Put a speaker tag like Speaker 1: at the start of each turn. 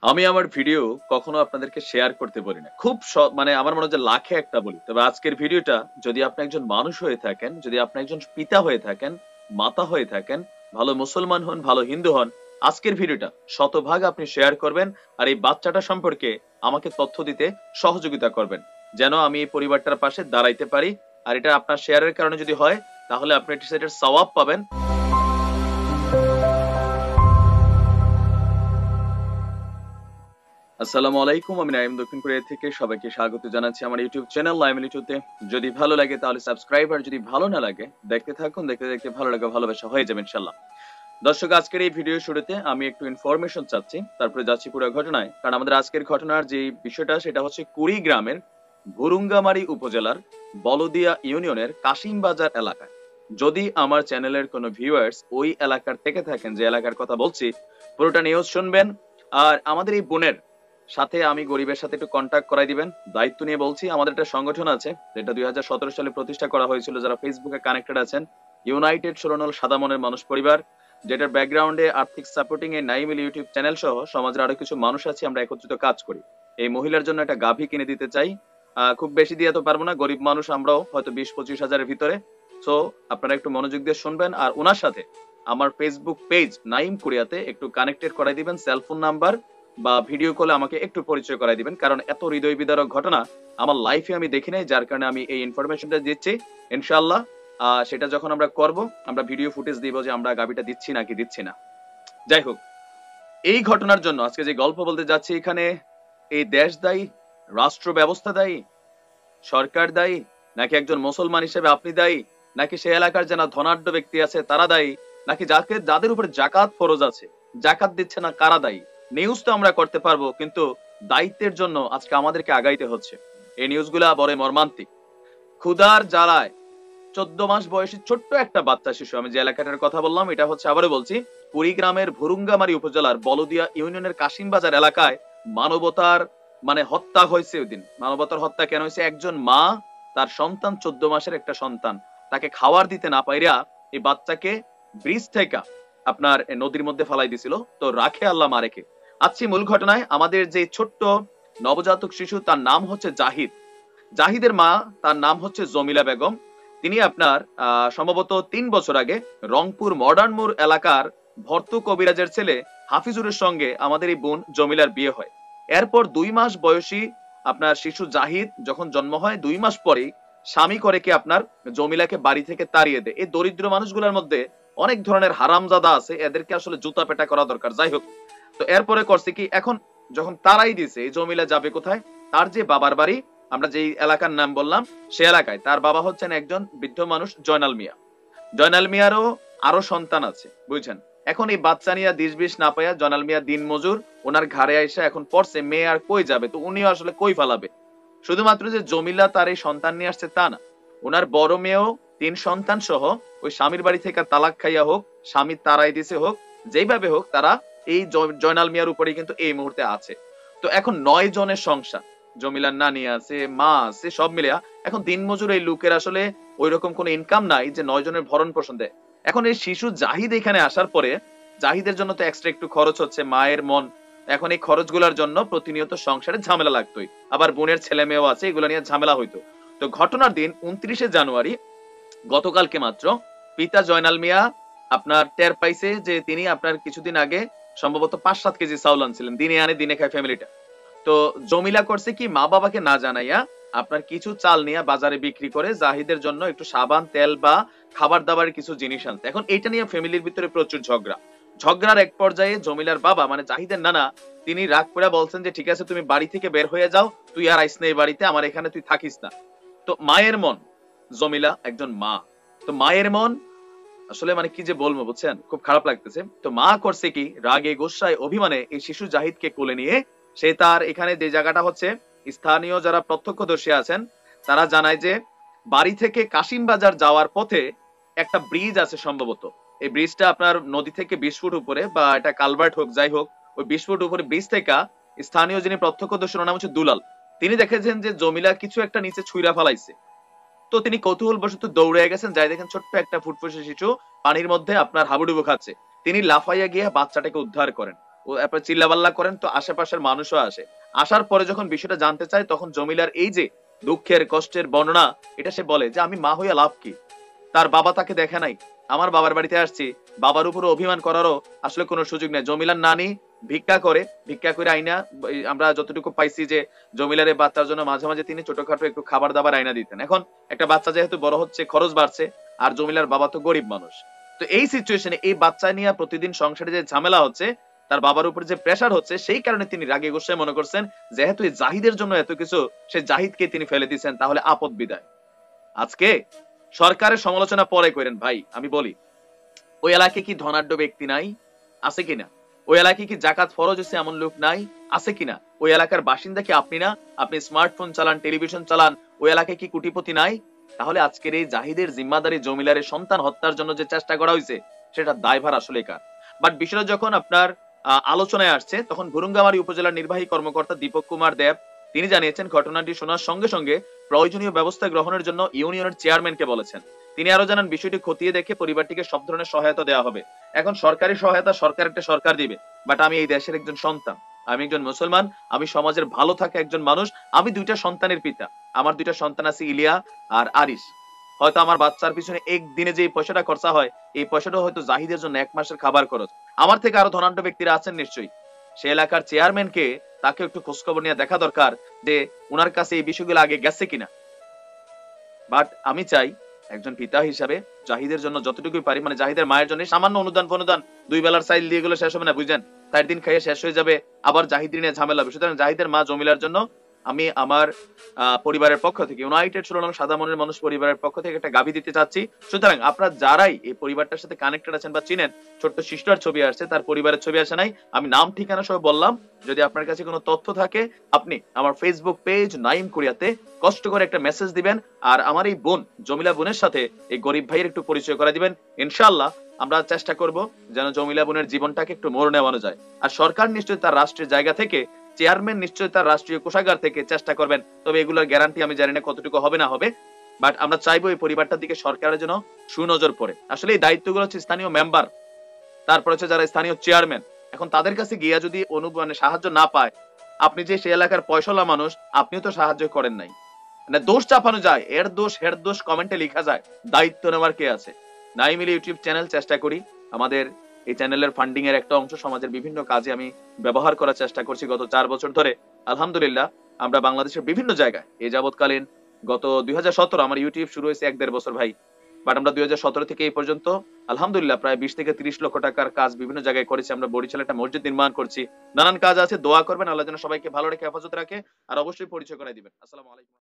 Speaker 1: আমি আমার ভিডিও কখনো আপনাদেরকে শেয়ার করতে বলি না। খুব মানে আমার মনে হয় যে লাখে একটা বলি। তবে আজকের ভিডিওটা যদি আপনি একজন মানুষ হয়ে থাকেন, যদি আপনি একজন পিতা হয়ে থাকেন, মাতা হয়ে থাকেন, ভালো মুসলমান হন, ভালো হিন্দু হন, আজকের ভিডিওটা শতভাগ আপনি শেয়ার করবেন আর এই বাচ্চাটা সম্পর্কে আমাকে তথ্য দিতে সহযোগিতা করবেন, যেন আমি এই পরিবারটার পাশে দাঁড়াইতে পারি। আর এটা আপনার শেয়ারের কারণে যদি হয়, তাহলে আপনি এটার সওয়াব পাবেন। আসসালামু আলাইকুম, আমি নাইম দক্ষিণ কোরিয়া থেকে সবাইকে স্বাগত জানাচ্ছি আমার ইউটিউব চ্যানেল লাইম লিটুতে। যদি ভালো লাগে তাহলে সাবস্ক্রাইব, আর যদি ভালো না লাগে দেখতে থাকুন, দেখতে দেখতে ভালো লাগে ভালোবাসা হয়ে যাবে ইনশাআল্লাহ। দর্শক, আজকের এই ভিডিও শুরুতে আমি একটু ইনফরমেশন চাচ্ছি, তারপরে যাচ্ছি পুরো ঘটনায়। কারণ আমাদের আজকের ঘটনার যে বিষয়টা সেটা হচ্ছে কুড়িগ্রামের ভুরুঙ্গামারী উপজেলার বলদিয়া ইউনিয়নের কাশিমবাজার এলাকায়। যদি আমার চ্যানেলের কোনো ভিউয়ার্স ওই এলাকার থেকে থাকেন, যে এলাকার কথা বলছি, পুরোটা নিউজ শুনবেন। আর আমাদের এই বোনের সাথে আমি গরিবের সাথে একটু কন্ট্যাক্ট করাই দিবেন, দায়িত্ব নিয়ে বলছি। আমাদের একটা সংগঠন আছে যেটা 2017 সালে প্রতিষ্ঠা করা হয়েছিল, যারা ফেসবুকে কানেক্টেড আছেন, ইউনাইটেড ষোলনল সাদা মনের মানুষ পরিবার, যেটার ব্যাকগ্রাউন্ডে আর্থিক সাপোর্টিং এ নাইমিল ইউটিউব চ্যানেল সহ সমাজের আরো কিছু মানুষ আছে, আমরা একত্রিত কাজ করি। এই মহিলার জন্য একটা গাভী কিনে দিতে চাই। খুব বেশি দিয়ে তো পারবো না, গরিব মানুষ আমরাও, হয়তো 20-25 হাজারের ভিতরে। সো আপনারা একটু মনোযোগ দিয়ে শুনবেন, আর ওনার সাথে আমার ফেসবুক পেজ নাইম কোরিয়াতে একটু কানেক্টেড করাই দিবেন। সেলফোন নাম্বার বা ভিডিও কলে আমাকে একটু পরিচয় করাই দিবেন, কারণ এত হৃদয় বিদারক ঘটনা আমার লাইফে আমি দেখি নাই, যার কারণে আমি এই ইনফরমেশনটা দিচ্ছি। ইনশাআল্লাহ সেটা যখন আমরা করব, আমরা ভিডিও ফুটেজ দিব যে আমরা গাবিটা দিচ্ছি নাকি দিচ্ছি না। যাই হোক, এই ঘটনার জন্য আজকে যে গল্প বলতে যাচ্ছি, এখানে এই দেশ দায়ী, রাষ্ট্র ব্যবস্থা দায়ী, সরকার দায়ী, নাকি একজন মুসলমান হিসেবে আপনি দায়ী, নাকি সে এলাকার যারা ধনাঢ্য ব্যক্তি আছে তারা দায়ী, নাকি যাদের উপর জাকাত ফরজ আছে জাকাত দিচ্ছে না কারা দায়ী? নিউজ তো আমরা করতে পারবো, কিন্তু দায়িত্বের জন্য আজকে আমাদেরকে আগাইতে হচ্ছে। এই নিউজগুলা বড় মর্মান্তিক। ক্ষুধার জ্বালায় 14 মাস বয়সী ছোট্ট একটা বাচ্চা শিশু, আমি যে এলাকাটার কথা বললাম এটা হচ্ছে, আবারও বলছি, কুড়িগ্রামের ভুরুঙ্গামারী উপজেলার বলদিয়া ইউনিয়নের কাশিমবাজার এলাকায় মানবতার হত্যা হয়েছে ওই দিন। মানবতার হত্যা কেন হয়েছে? একজন মা তার সন্তান, 14 মাসের একটা সন্তান, তাকে খাবার দিতে না পাইরা এই বাচ্চাকে ব্রিজ থেকে আপনার নদীর মধ্যে ফেলাই দিছিল। তো রাখে আল্লাহ মারেকে। আজকে মূল ঘটনায়, আমাদের যে ছোট্ট নবজাতক শিশু, তার নাম হচ্ছে জাহিদ। জাহিদের মা, তার নাম হচ্ছে জমিলা বেগম। তিনি আপনার সম্ভবত 3 বছর আগে রংপুর মডার্ন মোড় এলাকার ভর্তু কবিরাজের ছেলে হাফিজুরের সঙ্গে আমাদের এই বোন জমিলার বিয়ে হয়। এরপর 2 মাস বয়সী আপনার শিশু জাহিদ যখন জন্ম হয়, 2 মাস পরেই স্বামী করে কি আপনার জমিলাকে বাড়ি থেকে তাড়িয়ে দেয়। এই দরিদ্র মানুষগুলোর মধ্যে অনেক ধরনের হারামজাদা আছে, এদেরকে আসলে জুতা পেটা করা দরকার। যাই হোক, তো এরপরে করছে কি, এখন যখন তারাই দিছে, এই জমিলা যাবে কোথায়? তার যে বাবার বাড়ি, আমরা যে এলাকার নাম বললাম সে এলাকায়। তার বাবা হচ্ছেন একজন বৃদ্ধ মানুষ, জয়নাল মিয়া। জয়নাল মিয়ারও আরো সন্তান আছে, বুঝছেন। এখন এই বাচ্চা নিয়ে দিশ বিশ না পাইয়া জয়নাল মিয়া দিন মজুর, ওনার ঘাড়ে আইসা এখন পড়ছে, মেয়ে আর কই যাবে, তো উনিও আসলে কই ফালাবে। শুধুমাত্র যে জমিলা তার এই সন্তান নিয়ে আসছে তা না, ওনার বড় মেয়েও 3 সন্তান সহ ওই স্বামীর বাড়ি থেকে তালাক খাইয়া হোক, স্বামী তারাই দিছে হোক, যেইভাবে হোক, তারা এই জয়নাল মিয়ার উপরে কিন্তু এই মুহূর্তে আছে। তো এখন 9 জনের সংসার, জমিলার নানি আছে, মা আছে, সব মিলিয়া এখন দিনমজুর এই লোকের আসলে ওই রকম কোনো ইনকাম নাই যে 9 জনের ভরণ পোষণ দেয়। এখন এই শিশু জাহিদ এখানে আসার পরে জাহিদের জন্য তো এক্সট্রা একটু খরচ হচ্ছে, মায়ের মন। এখন এই খরচগুলোর জন্য প্রতিনিয়ত সংসারে ঝামেলা লাগতোই, আবার বোনের ছেলে মেয়েও আছে, এগুলো নিয়ে ঝামেলা হইতো। তো ঘটনার দিন 29শে জানুয়ারি, গতকালকে মাত্র, পিতা জয়নাল মিয়া আপনার টের পাইছে যে তিনি আপনার কিছুদিন আগে সম্ভবত 5-7 কেজি চাউল আনছিলেন, দিনে আনে দিনে খায় ফ্যামিলিটা। তো জমিলা করছে কি, মা বাবাকে না জানাইয়া আপনার কিছু চাল নিয়ে বাজারে বিক্রি করে জাহিদের জন্য একটু সাবান, তেল বা খাবার দাবারের কিছু জিনিস আনছে। এখন এটা নিয়ে ফ্যামিলির ভিতরে প্রচুর ঝগড়ার এক পর্যায়ে জমিলার বাবা মানে জাহিদের নানা, তিনি রাগ করে বলছেন যে ঠিক আছে, তুমি বাড়ি থেকে বের হয়ে যাও, তুই আর আইস না এই বাড়িতে, আমার এখানে তুই থাকিস না। তো মায়ের মন, জমিলা একজন মা, তো মায়ের মন আসলে কি যে বলবো, বুঝছেন, খুব খারাপ লাগতেছে। তো মা করছে কি, রাগে গোসায় অভিমানে এই শিশু জাহিদকে কোলে নিয়ে সে তার এখানে যে জায়গাটা হচ্ছে, স্থানীয় যারা প্রত্যক্ষদর্শী আছেন তারা জানায় যে বাড়ি থেকে কাশিমবাজার যাওয়ার পথে একটা ব্রিজ আছে সম্ভবত। এই ব্রিজটা আপনার নদী থেকে 20 ফুট উপরে, বা এটা কালভার্ট হোক, যাই হোক, ওই 20 ফুট উপরে ব্রিজ থেকে স্থানীয় যিনি প্রত্যক্ষদর্শী, নাম হচ্ছে দুলাল, তিনি দেখেছেন যে জমিলা কিছু একটা নিচে ছুঁড়া ফেলাইছে। তো তিনি কৌতূহল বশত দৌড়ে গেছেন, যাই দেখেন ছোট্ট একটা ফুটফুসে শিশু পানির মধ্যে আপনার হাবুডুবু খাচ্ছে। তিনি লাফাইয়া গিয়ে বাচ্চাটাকে উদ্ধার করেন। ও এরপর চিল্লাপাল্লা করেন, তো আশেপাশের মানুষও আসে। আসার পরে যখন বিষয়টা জানতে চায়, তখন জমিলার এই যে দুঃখের কষ্টের বর্ণনা, এটা সে বলে যে আমি মা হইয়া লাভ কি, তার বাবা তাকে দেখে নাই, আমার বাবার বাড়িতে আসছি, বাবার উপরে অভিমান করারও আসলে কোনো সুযোগ নেই। জমিলার নানি ভিক্ষা করে, ভিক্ষা করে আইনা, আমরা যতটুকু পাইছি যে জমিলার এই বাচ্চার জন্য মাঝে মাঝে তিনি ছোটখাটো একটু খাবার দাবার আইনা দিতেন। এখন একটা বাচ্চা যেহেতু বড় হচ্ছে, খরচ বাড়ছে, আর জমিলার বাবা তো গরিব মানুষ। তো এই সিচুয়েশনে এই বাচ্চা নিয়ে প্রতিদিন সংসারে যে ঝামেলা হচ্ছে, তার বাবার উপর যে প্রেসার হচ্ছে, সেই কারণে তিনি রাগে গোসায় মনে করছেন যেহেতু এই জাহিদের জন্য এত কিছু, সে জাহিদকে তিনি ফেলে দিচ্ছেন, তাহলে আপদ বিদায়। আজকে সরকারের সমালোচনা পরে করেন ভাই, আমি বলি ওই এলাকায় কি ধনাঢ্য ব্যক্তি নাই? আছে কিনা? ওই এলাকায় কি জাকাত ফরজ হচ্ছে এমন লোক নাই? আছে কিনা? ওই এলাকার বাসিন্দা কি আপনি না? আপনি স্মার্টফোন চালান, টেলিভিশন চালান, ওই এলাকায় কি কোটিপতি নাই? তাহলে আজকের এই জাহিদের জিম্মাদারি জমিলারের সন্তান হত্যার জন্য যে চেষ্টা করা হয়েছে, সেটা দায়ভার আসলে কার? বাট বিষয়টা যখন আপনার আলোচনায় আসছে, তখন ভুরুঙ্গামারী উপজেলার নির্বাহী কর্মকর্তা দীপক কুমার দেব তিনি জানিয়েছেন, ঘটনাটি শোনার সঙ্গে সঙ্গে প্রয়োজনীয় ব্যবস্থা গ্রহণের জন্য ইউনিয়নের চেয়ারম্যানকে বলেছেন। তিনি আরো জানান, বিষয়টি খতিয়ে দেখে পরিবারটিকে সব ধরনের সহায়তা দেওয়া হবে। এখন সরকারি সহায়তা সরকার একটা সরকার দিবে, বাট আমি এই দেশের একজন সন্তান, আমি একজন মুসলমান, আমি সমাজের ভালো থাকা একজন মানুষ, আমি দুইটা সন্তানের পিতা, আমার দুইটা সন্তান আছে, ইলিয়া আর আরিশ। হয়তো আমার বাচ্চার পিছনে একদিনে যে পয়সাটা খরচা হয়, এই পয়সাটা হয়তো জাহিদের জন্য 1 মাসের খাবার খরচ। আমার থেকে আরো ধনাঢ্য ব্যক্তিরা আছেন নিশ্চয়ই, সে এলাকার চেয়ারম্যানকে তাকে একটু খোঁজখবর নিয়ে দেখা দরকার যে ওনার কাছে এই বিষয়গুলো আগে গেছে কিনা। বাট আমি চাই একজন পিতা হিসাবে জাহিদের জন্য যতটুকুই পারি, মানে জাহিদের মায়ের জন্য সামান্য অনুদান ফনুদান, 2 বেলার চাইল দিয়ে গুলো শেষ হবে না, বুঝলেন? 4 দিন খাইয়ে শেষ হয়ে যাবে, আবার জাহিদ নিয়ে ঝামেলা হবে। সুতরাং জাহিদের মা জমিলার জন্য আমি আমার পরিবারের পক্ষ থেকে, ইউনাইটেড 16 নং সাদা মনের মানুষ পরিবারের পক্ষ থেকে একটা গাভী দিতে চাচ্ছি। সুতরাং আপনারা যারাই এই পরিবারটার সাথে কানেক্টেড আছেন বা চিনেন, ছোট্ট শিশুটার ছবি আসছে, তার পরিবারের ছবি আসে নাই, আমি নাম ঠিকানা সহ বললাম। যদি আপনার কাছে কোনো তথ্য থাকে, আপনি আমার ফেসবুক পেজ নাইম কোরিয়াতে কষ্ট করে একটা মেসেজ দিবেন, আর আমার এই বোন জমিলা বোনের সাথে এই গরিব ভাইয়ের একটু পরিচয় করে দিবেন। ইনশাআল্লাহ আমরা চেষ্টা করব যেন জমিলা বোনের জীবনটাকে একটু মোড় নেওয়ানো যায়। আর সরকার নিশ্চয়ই তার রাষ্ট্রের জায়গা থেকে, চেয়ারম্যান নিশ্চয়ই তার রাষ্ট্রীয় কোষাগার থেকে চেষ্টা করবেন, তবে এগুলোর গ্যারান্টি আমি জানি না কতটুকু হবে না হবে। বাট আমরা চাইবো এই পরিবারটার দিকে সরকারের জন্য সুনজর পড়ে। আসলে এই দায়িত্বগুলো হচ্ছে স্থানীয় মেম্বার, তারপর হচ্ছে যারা স্থানীয় চেয়ারম্যান, এখন তাদের কাছে গিয়া যদি মানে সাহায্য না পায়, আপনি যে সেই এলাকার পয়সাওয়ালা মানুষ, আপনিও তো সাহায্য করেন নাই, মানে দোষ চাপানো যায়, এর দোষ হের দোষ কমেন্টে লেখা যায়, দায়িত্ব নেওয়ার কে আছে? নাই মিলে ইউটিউব চ্যানেল চেষ্টা করি, আমাদের এই চ্যানেলের ফান্ডিং এর একটা অংশ সমাজের বিভিন্ন কাজে আমি ব্যবহার করার চেষ্টা করছি গত 4 বছর ধরে। আলহামদুলিল্লাহ আমরা বাংলাদেশের বিভিন্ন জায়গায় এই যাবৎকালীন, গত 2017 আমার ইউটিউব শুরু হয়েছে 1-1.5 বছর ভাই, বাট আমরা 2017 থেকে এই পর্যন্ত আলহামদুলিল্লাহ প্রায় 20 থেকে 30 লক্ষ টাকার কাজ বিভিন্ন জায়গায় করেছি। আমরা বরিশালে একটা মসজিদ নির্মাণ করছি, নানান কাজ আছে। দোয়া করবেন, আল্লাহ যেন সবাইকে ভালো রেখে হেফাজত রাখে, আর অবশ্যই পরিচয় করাই দিবেন। আসসালামু আলাইকুম।